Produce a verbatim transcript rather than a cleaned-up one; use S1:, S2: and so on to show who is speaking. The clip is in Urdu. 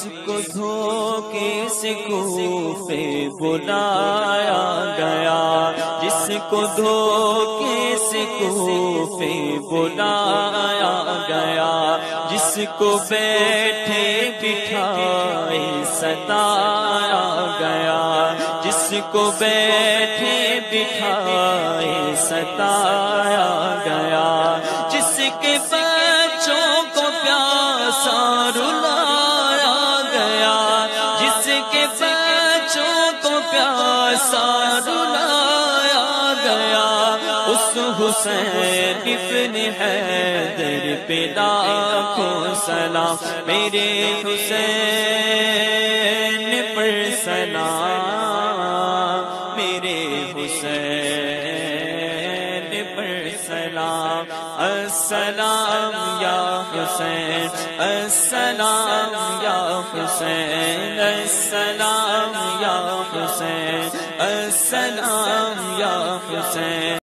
S1: کو دھوکے سے کوفے بلایا گیا، جس کو دھوکے سے کوفے بلایا گیا، جس کو بیٹھے بٹھائے ستایا گیا، جس کو بیٹھے بٹھائے ستایا گیا، جس کے بچوں کو پیاسا رلایا گیا، جس کے بچوں کو پیاسا رلایا گیا، اس حسین ابن حیدر پہ لاکھوں سلام، میرے حسین پر سلام، میرے حسین پر سلام، السلام یا حسین، السلام یا حسین، السلام یا حسین، السلام یا حسین۔